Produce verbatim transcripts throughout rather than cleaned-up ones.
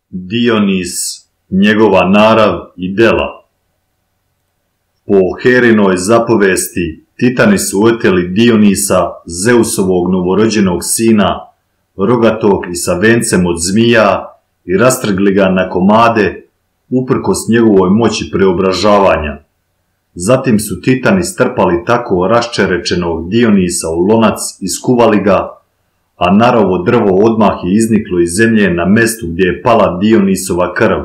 Dionis, njegova narav i dela. Po Herinoj zapovesti, Titani su oteli Dionisa, Zeusovog novorođenog sina, rogatog i sa vencem od zmija, i rastrgli ga na komade, uprkos njegovoj moći preobražavanja. Zatim su Titani strpali tako raščerečenog Dionisa u lonac i skuvali ga, a narovo drvo odmah je izniklo iz zemlje na mestu gdje je pala Dionisova krv.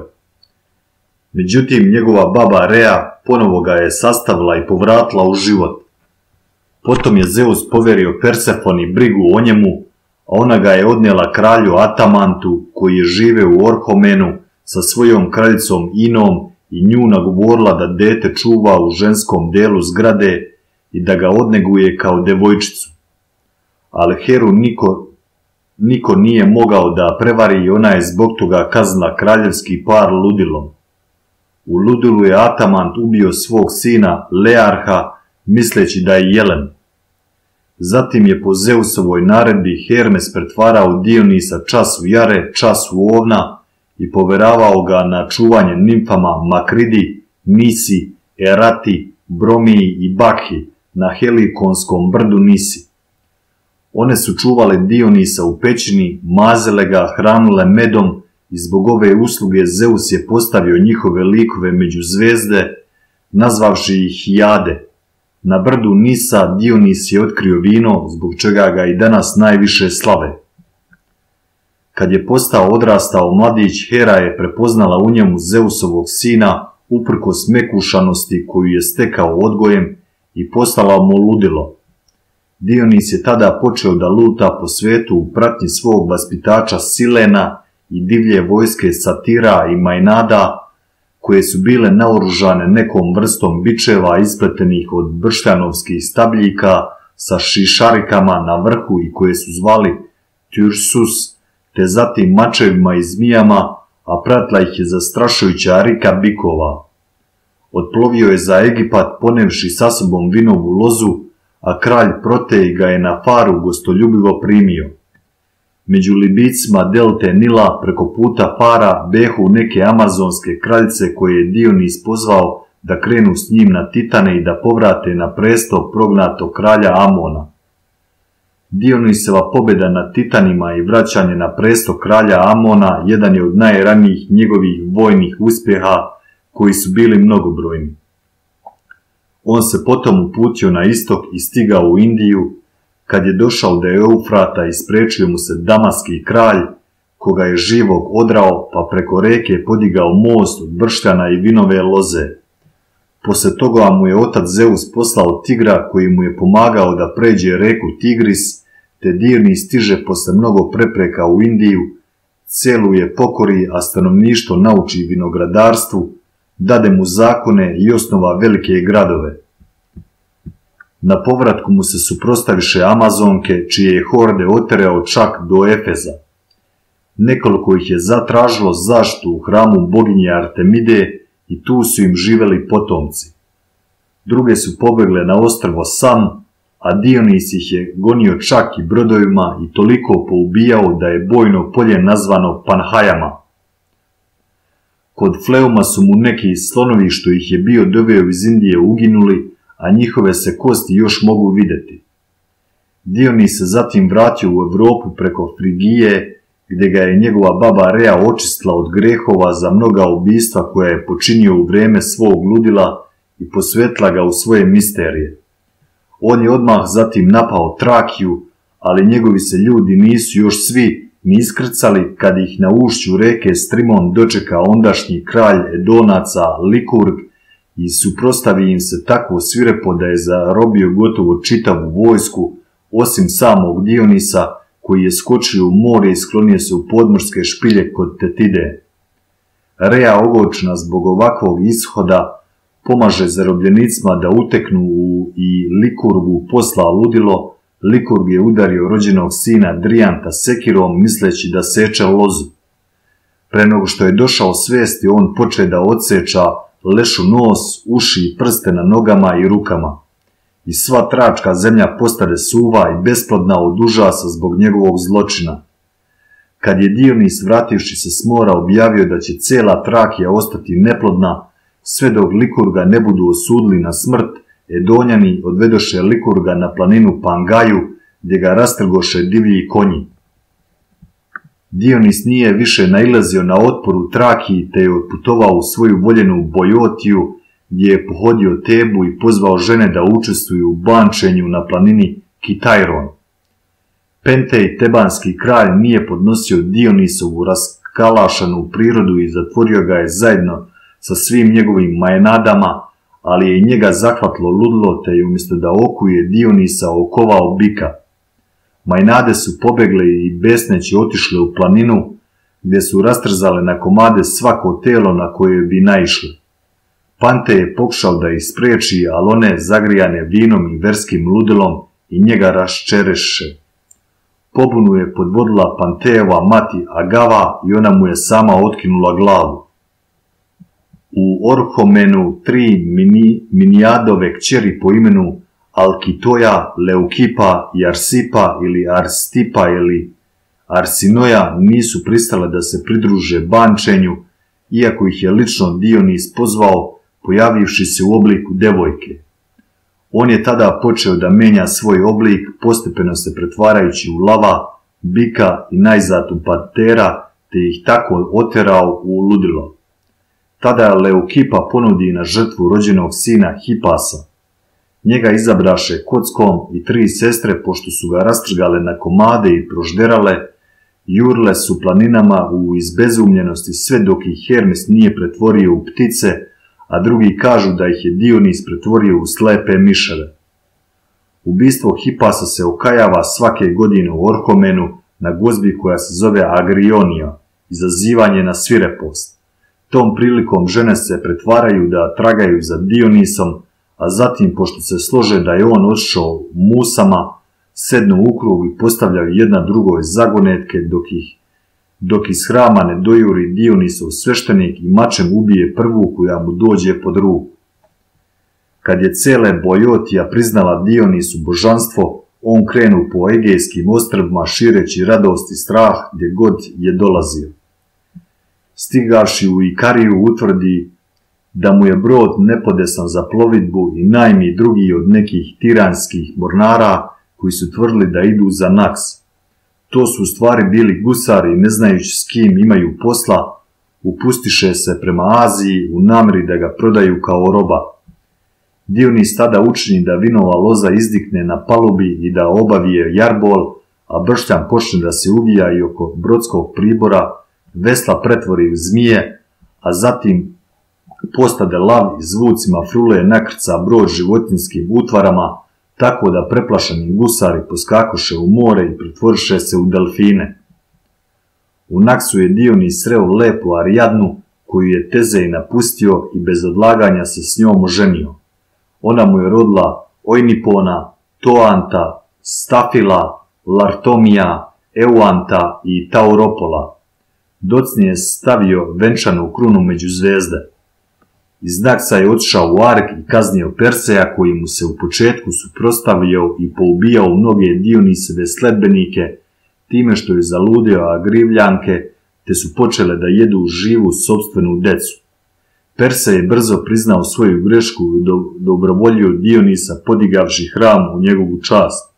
Međutim, njegova baba Rea ponovo ga je sastavila i povratila u život. Potom je Zeus poverio Persefoni brigu o njemu, a ona ga je odnijela kralju Atamantu, koji je žive u Orhomenu sa svojom kraljicom Inom, i nju nagovorila da dete čuva u ženskom delu zgrade i da ga odneguje kao devojčicu. Ali Heru niko, niko nije mogao da prevari i ona je zbog toga kaznila kraljevski par ludilom. U ludilu je Atamant ubio svog sina Learha, misleći da je jelen. Zatim je po Zeusovoj naredbi Hermes pretvarao Dionisa čas u jare, čas u ovna i poveravao ga na čuvanje nimfama Makridi, Nisi, Erati, Bromiji i Bakhi na Helikonskom brdu Nisi. One su čuvale Dionisa u pećini, mazele ga, hranile medom i zbog ove usluge Zeus je postavio njihove likove među zvezde, nazvavši ih Jade. Na brdu Nisa Dionis je otkrio vino, zbog čega ga i danas najviše slave. Kad je postao odrastao mladić, Hera je prepoznala u njemu Zeusovog sina, uprkos mekušanosti koju je stekao odgojem, i poslala mu ludilo. Dionis je tada počeo da luta po svetu u pratnji svog vaspitača Silena i divlje vojske Satira i Majnada, koje su bile naoružane nekom vrstom bičeva ispletenih od bršljanovskih stabljika sa šišarikama na vrhu i koje su zvali Tyrsus, te zatim mačevima i zmijama, a pratila ih je zastrašujuća rika bikova. Otplovio je za Egipat ponevši sa sobom vinovu lozu, a kralj Protej ga je na Faru gostoljubivo primio. Među Libicima delte Nila preko puta Fara behu neke amazonske kraljice koje je Dionis pozvao da krenu s njim na Titane i da povrate na presto prognatog kralja Amona. Dionisova pobjeda nad Titanima i vraćanje na presto kralja Amona jedan je od najranijih njegovih vojnih uspjeha koji su bili mnogobrojni. On se potom uputio na istok i stigao u Indiju. Kad je došao do Eufrata, isprečio mu se damaski kralj, koga je živog odrao, pa preko reke podigao most od bršljana i vinove loze. Posle toga mu je otac Zeus poslao tigra koji mu je pomagao da pređe reku Tigris, te Dionis stiže posle mnogo prepreka u Indiju, celu je pokori, a stanovništvo nauči vinogradarstvu, dade mu zakone i osnova velike gradove. Na povratku mu se suprostaviše Amazonke, čije je horde oterao čak do Efeza. Nekoliko ih je zatražilo zaštitu u hramu boginje Artemide i tu su im živeli potomci. Druge su pobegle na ostrvo Sam, a Dionis ih je gonio čak i brodovima i toliko poubijao da je bojno polje nazvano Panhajama. Kod Fleuma su mu neki slonovi što ih je bio doveo iz Indije uginuli, a njihove se kosti još mogu vidjeti. Dionis se zatim vratio u Evropu preko Frigije, gdje ga je njegova baba Rea očistila od grehova za mnoga ubistva koja je počinio u vrijeme svog ludila i posvetila ga u svoje misterije. On je odmah zatim napao Trakiju, ali njegovi se ljudi nisu još svi ni iskrcali kad ih na ušću reke Strimon dočeka ondašnji kralj Edonaca Likurg i suprostavi im se tako svirepo da je zarobio gotovo čitavu vojsku, osim samog Dionisa, koji je skočio u more i sklonio se u podmorske špilje kod Tetide. Rea ogorčena zbog ovakvog ishoda pomaže zarobljenicima da uteknu u i Likurgu posla ludilo. Likurg je udario rođenog sina Drijanta sekirom, misleći da seče lozu. Pre nego što je došao svesti, on poče da odseča lešu nos, uši i prste na nogama i rukama. I sva tračka zemlja postade suva i besplodna od užasa zbog njegovog zločina. Kad je Dionis vrativši se s mora objavio da će cijela Trakija ostati neplodna, sve dok Likurga ne budu osudili na smrt, Edonjani odvedoše Likurga na planinu Pangaju, gdje ga rastrgoše divlji konji. Dionis nije više nailazio na otpor u Trakiji, te je otputovao u svoju voljenu Bojotiju, gdje je pohodio Tebu i pozvao žene da učestvuju u bančenju na planini Kitairon. Pentej, tebanski kralj, nije podnosio Dionisovu raskalašanu prirodu i zatvorio ga je zajedno sa svim njegovim majenadama, ali je i njega zahvatilo ludilo, te je umjesto da okuje Dionisa okovao bika. Majnade su pobegle i besneći otišle u planinu, gdje su rastrzale na komade svako telo na koje bi naišle. Pante je pokušao da ih spriječi, ali one zagrijane vinom i verskim ludilom i njega raščereše. Pobunu je podvodila Pantejeva mati Agava i ona mu je sama otkinula glavu. U Orhomenu tri mini, Minijadove kćeri po imenu Alkitoja, Leukipa i Arsipa ili Arstipa ili Arsinoja nisu pristale da se pridruže bančenju, iako ih je lično Dionis pozvao, pojavivši se u obliku devojke. On je tada počeo da menja svoj oblik, postepeno se pretvarajući u lava, bika i najzad u pantera, te ih tako oterao u ludilo. Tada Leukipa ponudi na žrtvu rođenog sina Hipasa. Njega izabraše kockom i tri sestre, pošto su ga rastrgale na komade i prožderale, jurle su planinama u izbezumljenosti sve dok ih Hermes nije pretvorio u ptice, a drugi kažu da ih je Dionis pretvorio u slepe miševe. Ubistvo Hipasa se okajava svake godine u Orhomenu na gozbi koja se zove Agrionija, izazivanje na svirepost. Tom prilikom žene se pretvaraju da tragaju za Dionisom, a zatim, pošto se slože da je on otišao musama, sednu u krug i postavljaju jedna drugoj zagonetke, dok ih dok iz hrama ne dojuri Dionisov sveštenik i mačem ubije prvu koja mu dođe pod ruku. Kad je cele Bojotija priznala Dionisu božanstvo, on krenu po egejskim ostrvima šireći radost i strah gdje god je dolazio. Stigavši u Ikariju utvrdi da mu je brod nepodesan za plovidbu i najmi drugi od nekih tiranskih mornara koji su tvrdili da idu za Naks. To su u stvari bili gusari, ne znajući s kim imaju posla, upustiše se prema Aziji u namjeri da ga prodaju kao roba. Dionis tada učini da vinova loza izdikne na palubi i da obavije jarbol, a bršljan počne da se uvija i oko brodskog pribora, vesla pretvori u zmije, a zatim postade lav i zvucima frule nakrca brod životinskim utvarama, tako da preplašeni gusari poskakoše u more i pretvoriše se u delfine. U Naksu je Dionis sreo lepu Arijadnu, koju je Tezej napustio i bez odlaganja se s njom oženio. Ona mu je rodila Ojnipona, Toanta, Stafila, Lartomija, Euanta i Tauropola. Docnije je stavio venčanu krunu među zvezde. Iz Naksa je otišao u Ark i kaznio Perseja, koji mu se u početku suprotstavio i poubijao mnoge Dionisove sledbenike, time što je zaludio Agrivljanke, te su počele da jedu živu sopstvenu decu. Persej je brzo priznao svoju grešku i dobrovoljio Dionisa podigavši hram u njegovu čast.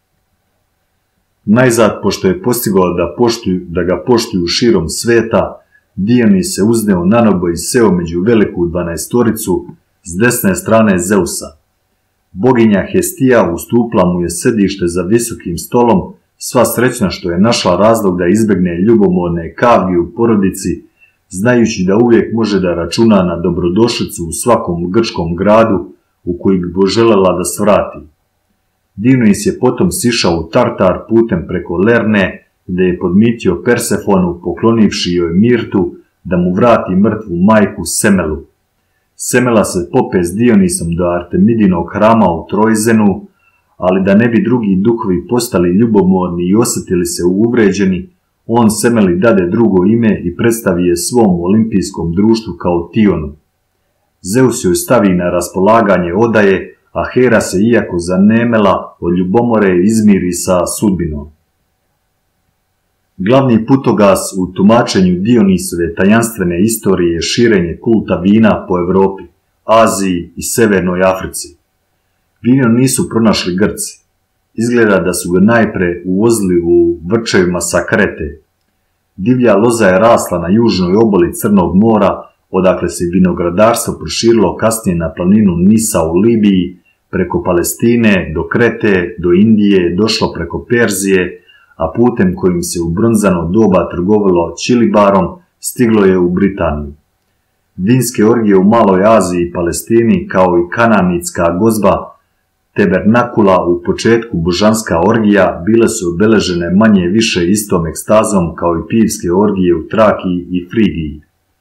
Najzad, pošto je postigao da, poštuju, da ga poštuju širom sveta, Dionis se uzneo na nogo i seo među veliku dvanaestoricu s desne strane Zeusa. Boginja Hestija ustupla mu je sedište za visokim stolom, sva srećna što je našla razlog da izbegne ljubomorne kavge u porodici, znajući da uvijek može da računa na dobrodošlicu u svakom grčkom gradu u koji bi poželjela da svrati. Dionis je potom sišao u Tartar putem preko Lerne, gdje je podmitio Persefonu, poklonivši joj Mirtu, da mu vrati mrtvu majku Semelu. Semela se pope s Dionisom do Artemidinog hrama u Trojzenu, ali da ne bi drugi duhovi postali ljubomorni i osjetili se uvređeni, on Semeli dade drugo ime i predstavi je svom olimpijskom društvu kao Tionu. Zeus joj stavi na raspolaganje odaje, a Hera se, iako zanemela od ljubomore, izmiri sa sudbinom. Glavni putokaz u tumačenju Dionisove tajanstvene istorije je širenje kulta vina po Evropi, Aziji i Severnoj Africi. Vino nisu pronašli Grci. Izgleda da su ga najpre uvozili u vrčevima sa Krete. Divlja loza je rasla na južnoj obali Crnog mora, odakle se vinogradarstvo proširilo kasnije na planinu Nisa u Libiji, preko Palestine do Krete, do Indije, došlo preko Perzije, a putem kojim se u bronzano doba trgovalo čilibarom stiglo je u Britaniju. Vinske orgije u Maloj Aziji i Palestini, kao i kananitska gozba Tebernakula u početku božanska orgija, bile su obeležene manje više istom ekstazom kao i pivske orgije u Trakiji i Frigiji.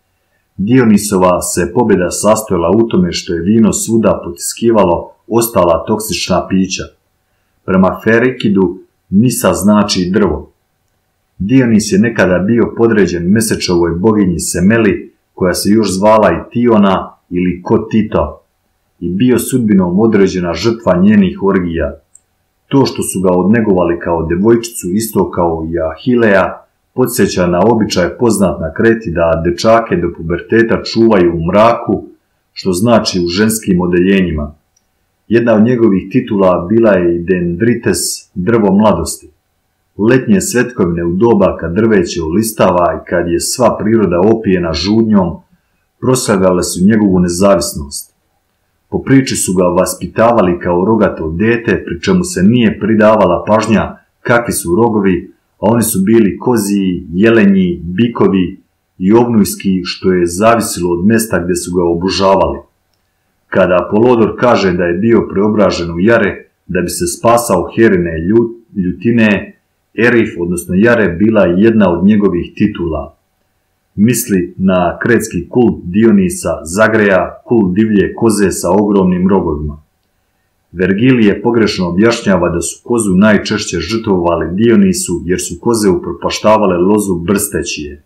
Dionisova se pobjeda sastojala u tome što je vino svuda potiskivalo ostala toksična pića. Prema Ferikidu Nisa znači drvo. Dionis je nekada bio podređen Mesečovoj boginji Semeli, koja se još zvala i Tiona ili Kotito, i bio sudbinom određena žrtva njenih orgija. To što su ga odnegovali kao devojčicu isto kao i Ahileja, podsjeća na običaj poznat na Kreti da dečake do puberteta čuvaju u mraku, što znači u ženskim odeljenjima. Jedna od njegovih titula bila je i Dendrites, drvo mladosti. Letnje svetkovine u doba kad drveće ulistava i kad je sva priroda opijena žudnjom, proslavljale su njegovu nezavisnost. Po priči su ga vaspitavali kao rogato dete, pri čemu se nije pridavala pažnja kakvi su rogovi, a oni su bili koziji, jelenji, bikovi i ovnujski, što je zavisilo od mjesta gdje su ga obožavali. Kada Apolodor kaže da je bio preobražen u jare da bi se spasao Herine ljutine, Erif, odnosno jare, bila je jedna od njegovih titula. Misli na kretski kult Dionisa Zagreja, kult divlje koze sa ogromnim rogovima. Vergilije pogrešno objašnjava da su kozu najčešće žrtvovali Dionisu jer su koze upropaštavale lozu brsteći.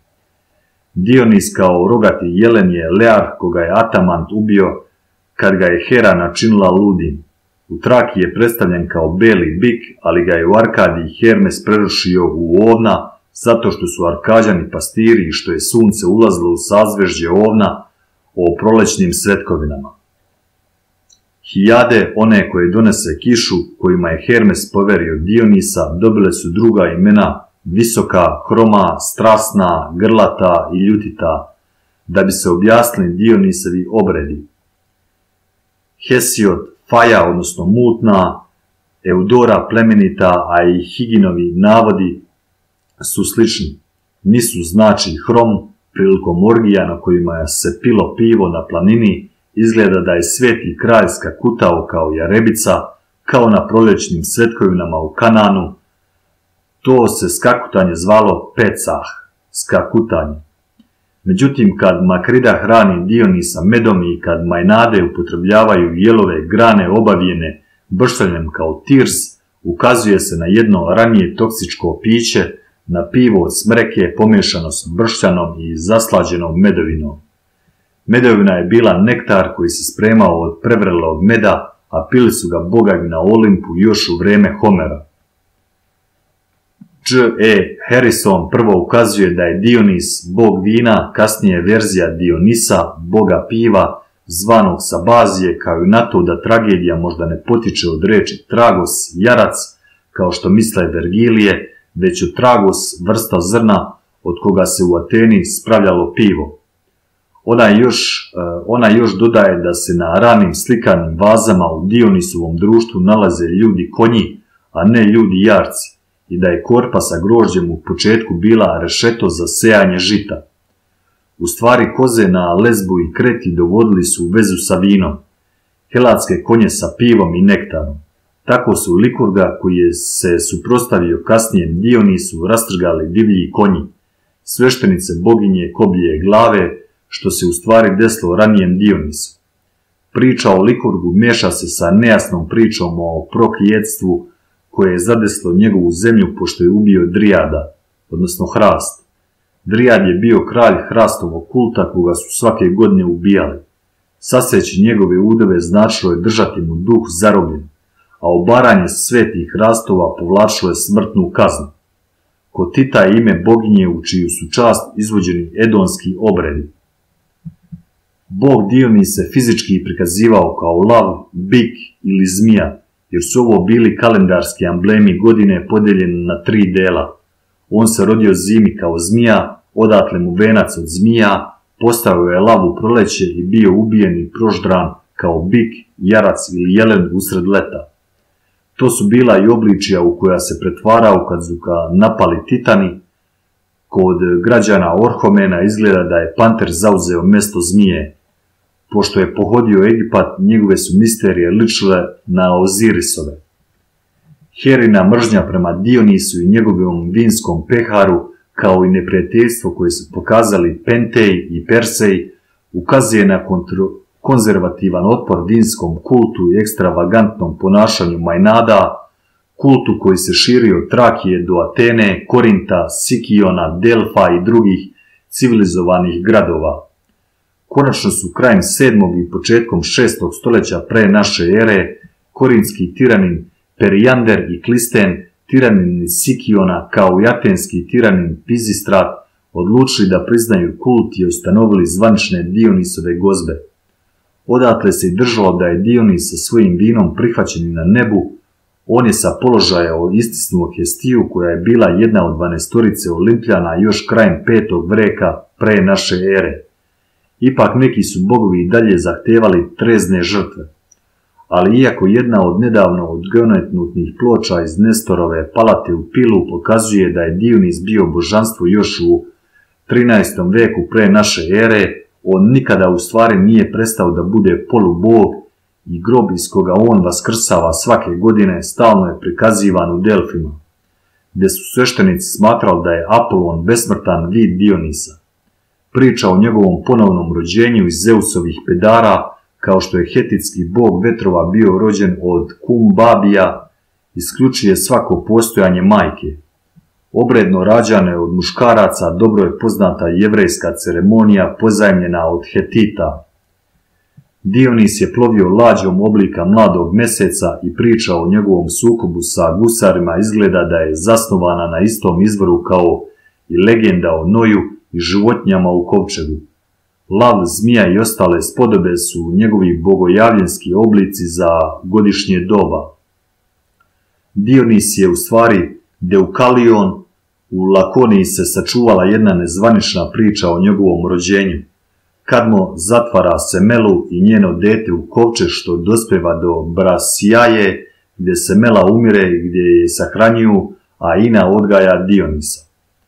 Dionis kao rogati jelen je Lear koga je Atamant ubio kad ga je Hera načinila ludim. U Traki je predstavljen kao beli bik, ali ga je u Arkadiji Hermes prerušio u ovna, zato što su Arkađani pastiri i što je sunce ulazilo u sazvežđe ovna o prolećnim svetkovinama. Hijade, one koje donese kišu, kojima je Hermes poverio Dionisa, dobile su druga imena visoka, hroma, strasna, grlata i ljutita, da bi se objasnili Dionisevi obredi. Hesiod, Faja, odnosno mutna, Eudora plemenita, a i Higinovi navodi su slični. Nisu znači hrom, prilikom orgija na kojima se pilo pivo na planini, izgleda da je sveti kralj skakutao kao jarebica, kao na proljećnim svetkovinama u Kananu. To se skakutanje zvalo pecah, skakutanje. Međutim, kad Makrida hrani Dionisa medom i kad Majnade upotrebljavaju jelove grane obavijene bršljanjem kao tirs, ukazuje se na jedno ranije toksičko piće, na pivo od smreke pomiješano s bršljanom i zaslađenom medovinom. Medovina je bila nektar koji se spremao od prevrelog meda, a pili su ga bogovi na Olimpu još u vrijeme Homera. Č E Harrison prvo ukazuje da je Dionis bog vina, kasnije verzija Dionisa, boga piva, zvanog Sabazije, kao i na to da tragedija možda ne potiče od reči tragos, jarac, kao što misle Vergilije, već od tragos, vrsta zrna, od koga se u Ateni spravljalo pivo. Ona još, ona još dodaje da se na ranim slikanim vazama u Dionisovom društvu nalaze ljudi konji, a ne ljudi jarci, i da je korpa sa grožđem u početku bila rešeto za sejanje žita. U stvari koze na Lesbu i Kreti dovodili su u vezu sa vinom, helatske konje sa pivom i nektarom. Tako su Likurga, koji je se suprotstavio kasnijem Dionisu, rastrgali divlji konji, sveštenice boginje koblje glave, što se u stvari desilo ranijem Dionisu. Priča o Likurgu miješa se sa nejasnom pričom o proklijetstvu koje je zadeslo njegovu zemlju pošto je ubio Drijada, odnosno Hrast. Drijad je bio kralj Hrastovog kulta koga su svake godine ubijali. Saseći njegove udove značilo je držati mu duh zarobljen, a obaranje svetih Hrastova povlačilo je smrtnu kaznu. Kod Tita je ime boginje u čiju su čast izvođeni edonski obredi. Bog Dionis se fizički prikazivao kao lav, bik ili zmija, jer su ovo bili kalendarski amblemi godine podeljeni na tri dela. On se rodio zimi kao zmija, odatle mu venac od zmija, postavio je lav u proleće i bio ubijen i proždran kao bik, jarac ili jelen usred leta. To su bila i obličija u koja se pretvarao kad su ga napali Titani. Kod građana Orhomena izgleda da je panter zauzeo mjesto zmije. Pošto je pohodio Egipat, njegove su misterije ličile na Ozirisove. Herina mržnja prema Dionisu i njegovom vinskom peharu, kao i neprijateljstvo koje su pokazali Penteji i Perseji, ukazuje na kontro, konzervativan otpor vinskom kultu i ekstravagantnom ponašanju Majnada, kultu koji se širio od Trakije do Atene, Korinta, Sikiona, Delfa i drugih civilizovanih gradova. Konačno su krajem sedmog i početkom šestog stoljeća pre naše ere korinski tiranin Perijander i Klisten, tiranin iz Sikiona, kao i atenski tiranin Pizistrat, odlučili da priznaju kult i ustanovili zvanične Dionisove gozbe. Odatle se i držalo da je Dionis sa svojim vinom prihvaćen na nebu. On je sa položaja istisnuo Hestiju, koja je bila jedna od dvanaestorice Olimpljana još krajem petog veka pre naše ere. Ipak neki su bogovi i dalje zahtevali trezne žrtve. Ali iako jedna od nedavno odgonetnutih ploča iz Nestorove palate u Pilu pokazuje da je Dionis bio božanstvo još u trinaestom veku pre naše ere, on nikada u stvari nije prestao da bude polubog i grob iz koga on vaskrsava svake godine stalno je prikazivan u Delfima, gdje su sveštenici smatrali da je Apolon besmrtan vid Dionisa. Priča o njegovom ponovnom rođenju iz Zeusovih pedara, kao što je hetitski bog vetrova bio rođen od Kumbabija, isključuje svako postojanje majke. Obredno rađane od muškaraca dobro je poznata jevrejska ceremonija pozajmljena od Hetita. Dionis je plovio lađom oblika mladog meseca i priča o njegovom sukobu sa gusarima izgleda da je zasnovana na istom izvoru kao i legenda o Noju i životinjama u kovčegu. Lav, zmija i ostale spodobe su njegovi bogojavljenski oblici za godišnje doba. Dionis je u stvari Deukalion. U Lakoniji se sačuvala jedna nezvanična priča o njegovom rođenju. Kadmo zatvara Semelu i njeno dete u kovčeg što dospeva do Brasijaje, gdje Semela umire i gdje je sahranjuju, a Ina odgaja Dionisa.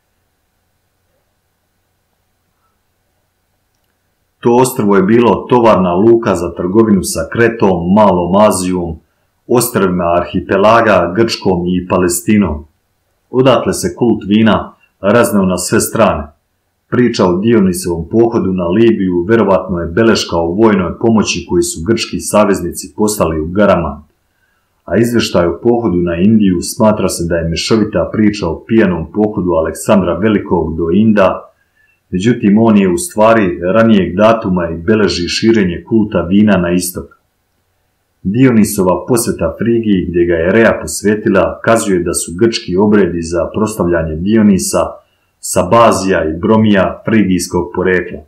To ostrvo je bilo tovarna luka za trgovinu sa Kretom, Malom Azijom, ostrvima arhipelaga, Grčkom i Palestinom. Odatle se kult vina razneo na sve strane. Priča o Dionisovom pohodu na Libiju verovatno je beleška o vojnoj pomoći koju su grčki saveznici poslali u Garaman. A izvještaj o pohodu na Indiju smatra se da je mešovita priča o pijanom pohodu Aleksandra Velikog do Inda, međutim on je u stvari ranijeg datuma i beleži širenje kulta vina na istok. Dionisova posjeta Frigiji, gdje ga je Rea posvetila, kazuje da su grčki obredi za proslavljanje Dionisa, Sabazija i Bromija frigijskog porekla.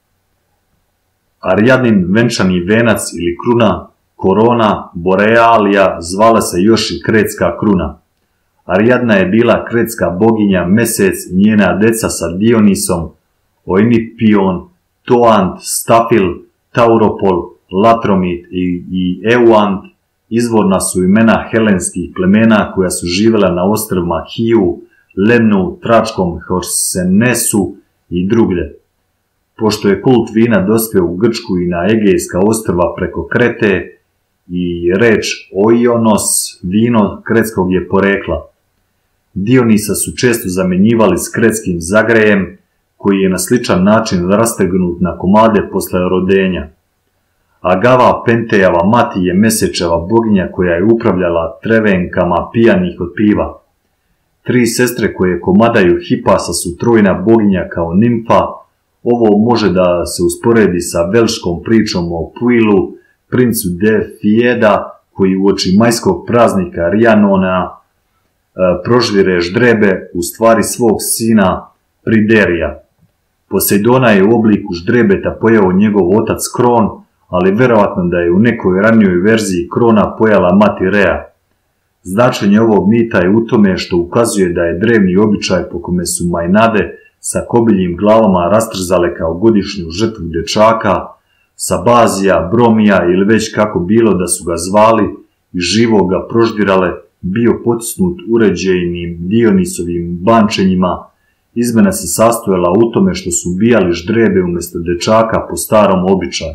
Ariadnin venčani venac ili kruna, korona, borealija, zvala se još i kretska kruna. Ariadna je bila kretska boginja Mesec i njena deca sa Dionisom, Oimipion, Toant, Stafil, Tauropol, Latromit i, i Euant izvorna su imena helenskih plemena koja su živjela na ostrvima Hiju, Lemnu, Tračkom, Horsenesu i drugdje. Pošto je kult vina dospio u Grčku i na Egejska ostrva preko Krete i reč Oionos, vino kretskog je porekla. Dionisa su često zamjenjivali s kretskim Zagrejem, koji je na sličan način rastegnut na komade posle rodenja. Agava Pentejava mati je Mesečeva boginja koja je upravljala trevenkama pijanih od piva. Tri sestre koje komadaju Hipasa su trojna boginja kao nimfa. Ovo može da se usporedi sa velškom pričom o Puilu, princu de Fieda, koji uoči majskog praznika Rianona prožvire ždrebe, u stvari svog sina Priderija. Posejdona je u obliku ždrebeta pojeo njegov otac Kron, ali verovatno da je u nekoj ranijoj verziji Krona pojela mati Rea. Značenje ovog mita je u tome što ukazuje da je drevni običaj po kome su Majnade sa kobiljim glavama rastrzale kao godišnju žrtvu dečaka, Sabazija, Bromija ili već kako bilo da su ga zvali i živo ga proždirale, bio potisnut uređenim Dionisovim bančenjima. Izmena se sastojala u tome što su ubijali ždrebe umjesto dečaka po starom običaju.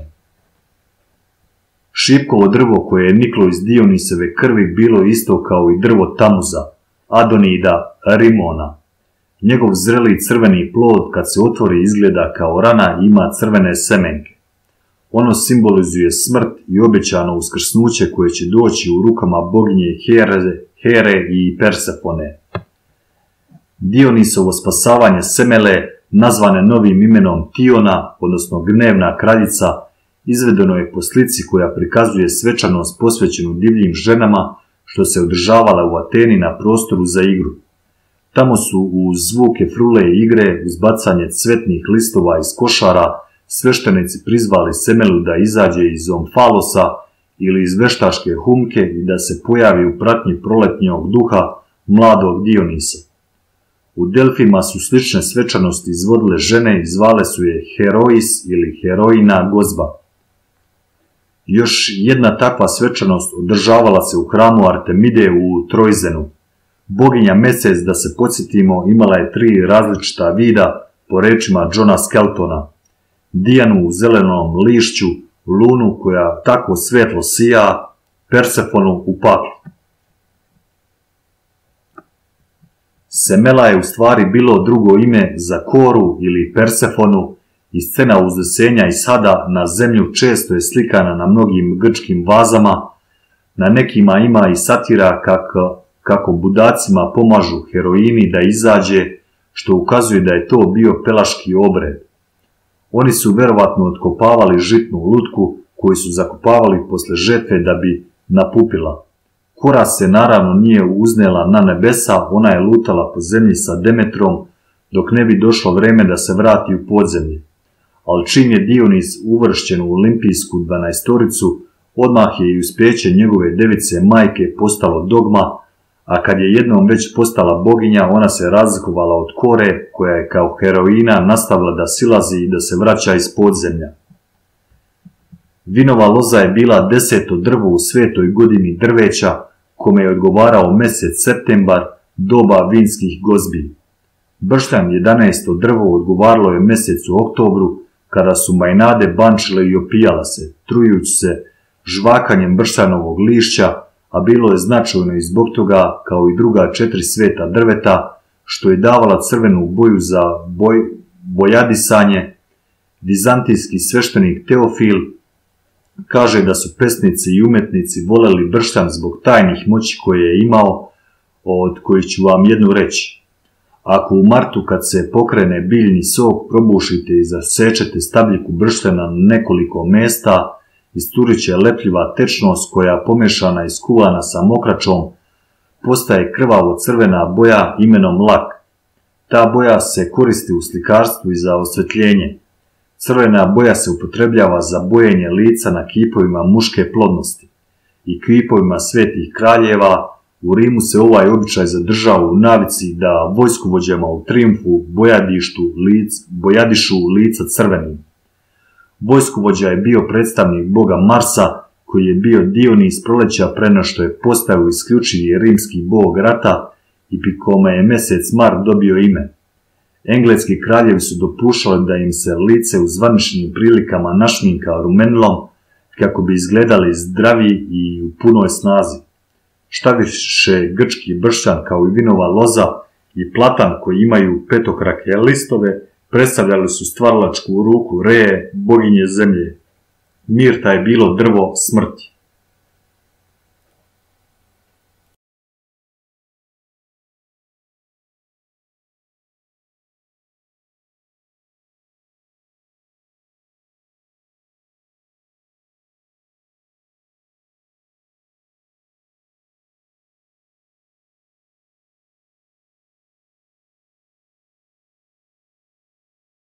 Šipkovo drvo koje je niklo iz Dionisove krvi bilo isto kao i drvo Tamuza, Adonida, Rimona. Njegov zreli crveni plod kad se otvori izgleda kao rana i ima crvene semenke. Ono simbolizuje smrt i obećano uskrsnuće koje će doći u rukama boginje Here, Here i Persefone. Dionisovo spasavanje Semele, nazvane novim imenom Tiona, odnosno gnevna kraljica, izvedeno je po slici koja prikazuje svečanost posvećenu divljim ženama što se održavala u Ateni na prostoru za igru. Tamo su uz zvuke frule i igre, uz bacanje cvetnih listova iz košara, sveštenici prizvali Semelu da izađe iz Omfalosa ili iz veštaške humke i da se pojavi u pratnji proletnjog duha mladog Dionisa. U Delfima su slične svečanosti izvodile žene i zvale su je Herois ili Heroina Gozba. Još jedna takva svečanost održavala se u hramu Artemide u Trojzenu. Boginja Mesec, da se podsjetimo, imala je tri različita vida po rečima Johna Skeltona. Dijanu u zelenom lišću, Lunu koja tako svetlo sija, Persefonu u paklu. Semela je u stvari bilo drugo ime za Koru ili Persefonu i scena uznesenja iz Hada na zemlju često je slikana na mnogim grčkim vazama. Na nekima ima i satira kako, kako budacima pomažu heroini da izađe, što ukazuje da je to bio pelaški obred. Oni su verovatno otkopavali žitnu lutku koju su zakopavali posle žetve da bi napupila. Kora se naravno nije uznela na nebesa, ona je lutala po zemlji sa Demetrom dok ne bi došlo vreme da se vrati u podzemlje. Ali čim je Dionis uvršćen u olimpijsku dvanaestoricu, odmah je i uspjeće njegove device majke postalo dogma, a kad je jednom već postala boginja, ona se razlikovala od Kore, koja je kao heroina nastavila da silazi i da se vraća iz podzemlja. Vinova loza je bila deseto drvo u svetoj godini drveća, kome je odgovarao mjesec septembar, doba vinskih gozbi. Bršljan jedanaesto drvo odgovaralo je mjesecu oktobru, kada su Majnade bančile i opijala se, trujući se žvakanjem bršljanovog lišća, a bilo je značajno i zbog toga, kao i druga četiri sveta drveta, što je davala crvenu boju za boj, bojadisanje. Vizantijski sveštenik Teofil kaže da su pesnici i umetnici voleli bršljan zbog tajnih moći koje je imao, od kojih ću vam jednu reći. Ako u martu kad se pokrene biljni sok probušite i zasečete stabljiku bršljana na nekoliko mesta, isturit će lepljiva tečnost koja pomešana i skuvana sa mokračom postaje krvavo crvena boja imenom lak. Ta boja se koristi u slikarstvu i za osvetljenje. Crvena boja se upotrebljava za bojenje lica na kipovima muške plodnosti i kipovima svetih kraljeva. U Rimu se ovaj običaj zadržao u navici da vojskovođama u trijumfu lic, bojadišu lica crvenim. Vojskovođa je bio predstavnik boga Marsa, koji je bio Dionis proleća preno što je postao isključivi rimski bog rata i pri kome je mjesec Mart dobio ime. Engleski kraljevi su dopuštali da im se lice u zvaničnim prilikama našminka rumenilom kako bi izgledali zdravi i u punoj snazi. Šta više, grčki bršćan kao i vinova loza i platan koji imaju petokrake listove predstavljali su stvaralačku ruku Reje, boginje zemlje. Mirta je bilo drvo smrti.